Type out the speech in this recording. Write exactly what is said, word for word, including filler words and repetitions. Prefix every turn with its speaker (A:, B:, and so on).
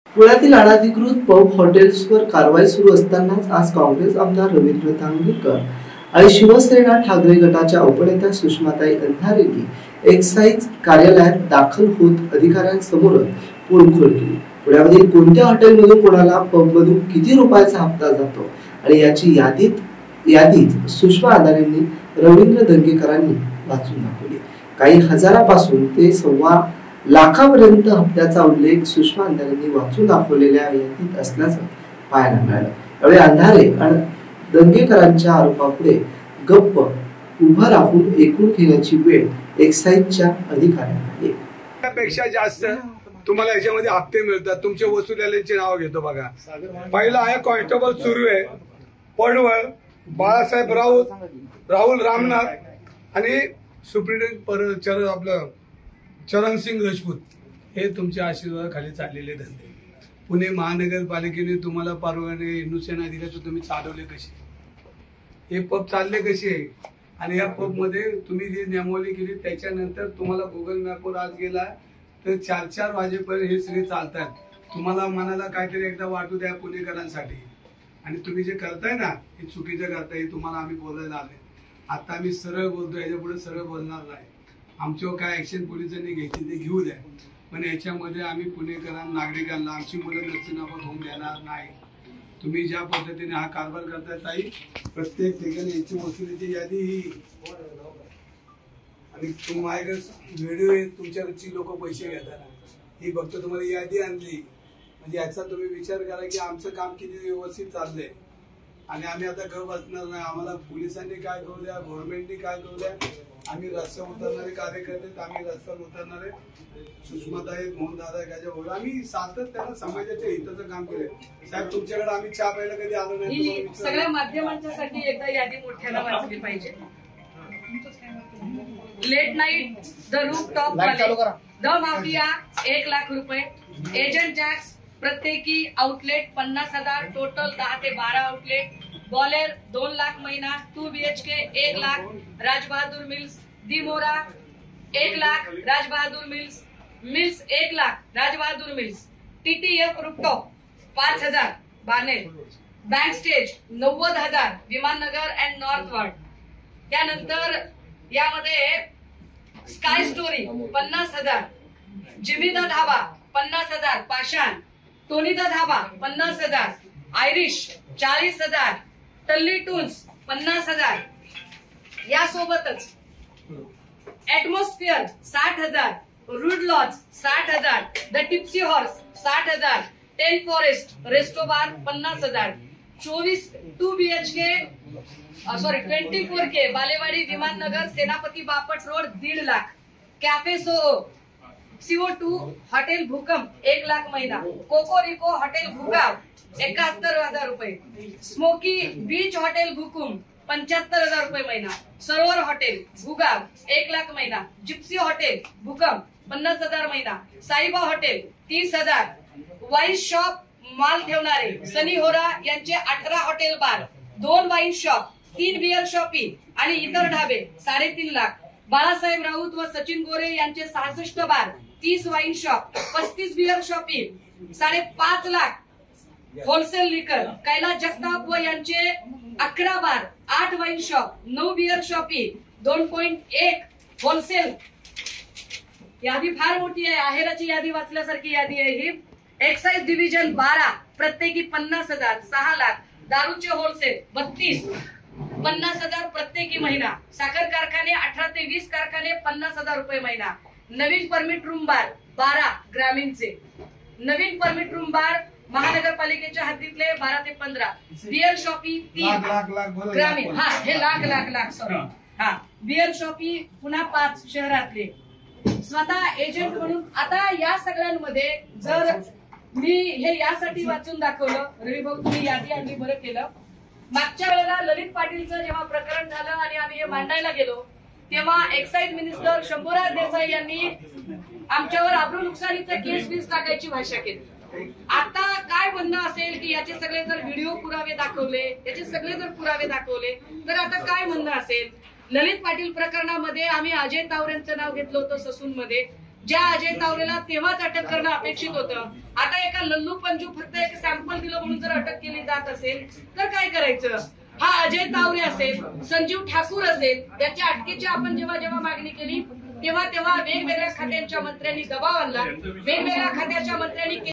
A: पुण्यातील अनधिकृत पब हॉटेल्सवर कारवाई सुरू असतानाच आज काँग्रेस आमदार रवींद्र धांगेकर आणि शिवसेना ठाकरे गटाच्या उपनेत्या सुषमाताई अंधारेंनी एक्साईज कार्यालयात दाखल होत अधिकाऱ्यांसमोर पोलखोल केली। पुण्यामधील कोणत्या हॉटेलमधून कोणाला पबमधून किती रुपयाचा हप्ता जातो आणि याची यादीत यादीच सुषमा अंधारेंनी रवींद्र धांगेकरांनी वाचून दाखवली। काही हजारापासून ते सव्वा लाखापर्यंत हप्त्याचा उल्लेख सुषमा अंधारेंनी वाचून दाखवलेल्या यादीत असल्याचं पाहायला मिळालं। यावेळी अंधारे आणि धांगेकरांच्या आरोपापुढे गप्प उभं राहून ऐकून घेण्याची वेळ एक्साईजच्या अधिकाऱ्यांना आली।
B: त्यापेक्षा जास्त तुम्हाला याच्यामध्ये हप्ते मिळतात। तुमचे वसुलीचे नाव घेतो बघा। पहिला आहे कॉन्स्टेबल सुर्वे, पडवळ, बाळासाहेब राऊत, राहुल रामनाथ आणि सुप्रिंटेंडेंट चरण आपलं चरण सिंग राजपूत। हे तुमच्या आशीर्वादाखाली चाललेले धंदे। पुणे महानगरपालिकेने तुम्हाला परवाने हिंदुसेना दिले तर तुम्ही चालवले कसे, हे पब चालले कसे आणि या पब मध्ये तुम्ही जी नियमावली केली त्याच्यानंतर तुम्हाला गुगल मॅपवर आज गेला तर चार चार वाजेपर्यंत हे सगळे चालतात। तुम्हाला मनाला काहीतरी एकदा वाटू द्या पुणेकरांसाठी। आणि तुम्ही जे करताय ना हे चुकीचं करताय, हे तुम्हाला आम्ही बोलायला आलोय। आता आम्ही सरळ बोलतो, याच्या पुढे सरळ बोलणार नाही। आमच्यावर काय ऍक्शन पोलिसांनी घ्यायची ते घेऊ द्या, पण याच्यामध्ये आम्ही पुणेकरांना नागरिकांना आमची मुलं नसताना होऊन देणार नाही। तुम्ही ज्या पद्धतीने हा कारभार करताय ताई, प्रत्येक ठिकाणी याची वसुलीची यादी ही आणि तुम्हाला व्हिडिओ तुमच्याकडची लोक पैसे घेतात ही फक्त तुम्हाला यादी आणली म्हणजे याचा तुम्ही विचार करा की आमचं काम किती व्यवस्थित चाललंय। आणि आम्ही आता गप बसणार नाही। आम्हाला पोलिसांनी काय करू द्या, गव्हर्नमेंटनी काय करू द्या, आम्ही रस्त्यावर उतरणारे कार्यकर्ते, आम्ही रस्त्यावर उतरणारे सुषमाताई, मोहन दादा गाजा भाऊ, आम्ही सातत्यानं समाजाच्या हिताचं काम केलंय। साहेब तुमच्याकडे आम्ही चहा प्यायला कधी आलो नाही।
C: सगळ्या माध्यमांच्यासाठी एकदा यादी मोठ्यानं वाचली पाहिजे। Late night, the rooftop वाले, द माफिया एक लाख रुपये, एजंट जॅक्स प्रत्येकी आउटलेट पन्नास हजार, टोटल दहा ते बारा आउटलेट, बॉलेर दोन लाख महिना, टू बीएचके एक लाख, राजबहादूर मिल्स, दी मोरा एक लाख, राजबहादूर मिल्स, मिल्स एक lakh, Rajbahadur mills, TTF rooftop पाच हजार, बानेर, बँक स्टेज नव्वद हजार, विमाननगर अँड नॉर्थ वर्ड। त्यानंतर यामध्ये स्काय स्टोरी पन्नास हजार, जिमीदा धाबा पन्नास हजार, पाषाण, टोनीदा धाबा पन्नास हजार, आयरिश चाळीस हजार, टल्ली टून्स पन्नास हजार, यासोबतच ऍटमॉस्फिअर साठ हजार, रूड लॉज साठ हजार, द टिप्सी हॉर्स साठ हजार, टेन फॉरेस्ट रेस्टोबार पन्नास हजार, चोवीस two BHK sorry twenty four K Balewadi Vimannagar Senapati Bapat road दीड lakh, cafe so CO two hotel Bhukamp एक लाख महिना, कोकोरिको हॉटेल भूगाव एकाहत्तर हजार रुपये, स्मोकी बीच हॉटेल भूकुम पंच्याहत्तर हजार रुपये महिना, सरोवर हॉटेल भूगाव एक लाख महिना, जिप्सी हॉटेल भूकंप पन्नास हजार महिना, साईबा हॉटेल तीस हजार, वाईन शॉप माल ठेवणारे सनी होरा यांचे अठरा हॉटेल बार, दोन वाईन शॉप, तीन बिअर शॉपी आणि इतर ढाबे साडेतीन लाख, बाळासाहेब राऊत व सचिन गोरे यांचे सहासष्ट बार, तीस वाईन शॉप, पस्तीस बिअर शॉपी साडेपाच लाख, होलसेल लिकर कैलास जगताप व यांचे अकरा बार, आठ वाईन शॉप, नऊ बिअर शॉपी, दोन पॉइंट एक होलसेल। यादी फार मोठी आहे, आहेराची यादी वाचल्यासारखी यादी आहे ही। एक्साइज डिव्हिजन बारा, प्रत्येकी पन्नास हजार, सहा लाख, दारूचे होलसेल बत्तीस, पन्नास हजार प्रत्येकी महिना, साखर कारखाने अठरा ते वीस कारखाने पन्नास हजार रुपये महिना, नवीन परमिट रूम बार बारा ग्रामीणचे, नवीन परमिट रूम बार महानगरपालिकेच्या हद्दीतले बारा ते पंधरा, बिअर शॉपी तीन ग्रामीण, हा हे लाख लाख लाख सॉरी हा, बिअर शॉपी पुन्हा पाच शहरातले, स्वतः एजंट म्हणून। आता या सगळ्यांमध्ये जर मी हे यासाठी वाचून दाखवलं, रवी भाऊ तुम्ही यादी आणली बरं केलं। मागच्या वेळेला ललित पाटीलचं जेव्हा प्रकरण झालं आणि आम्ही हे मांडायला गेलो तेव्हा एक्साईज मिनिस्टर शंभूराज देसाई यांनी आमच्यावर आब्रू नुकसानीचा केस बीस टाकायची भाषा केली। आता काय म्हणणं असेल की याचे सगळे जर व्हिडिओ पुरावे दाखवले, याचे सगळे जर पुरावे दाखवले तर आता काय म्हणणं असेल। ललित पाटील प्रकरणामध्ये आम्ही अजय तावरेंचं नाव घेतलं होतं ससून मध्ये, ज्या अजय तावरेला तेव्हाच अटक करणं अपेक्षित होतं. आता एका लल्लू पंजू फक्त एक सॅम्पल दिलं म्हणून जर अटक केली जात असेल तर काय करायचं? हा अजय तावरे असेल, संजीव ठाकूर असेल, याच्या अटकेची आपण जेव्हा जेव्हा मागणी केली तेव्हा तेव्हा वेगवेगळ्या खात्यांच्या मंत्र्यांनी दबाव आणला, वेगवेगळ्या खात्याच्या मंत्र्यांनी